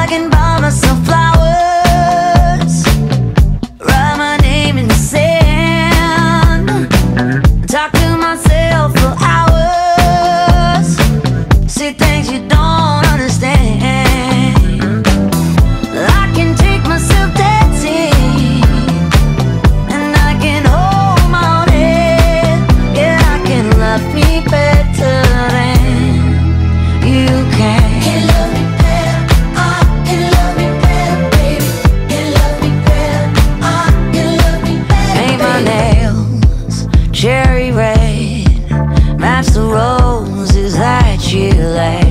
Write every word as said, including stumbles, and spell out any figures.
I can buy myself flowers, write my name in the sand, talk to myself for hours, see things you don't understand. I can take myself dancing, and I can hold my own head. Yeah, I can love me better than you can. Can love me better, I can love me better, baby. Can love me better, I can love me better. Paint my nails cherry red, match the roses that you lay.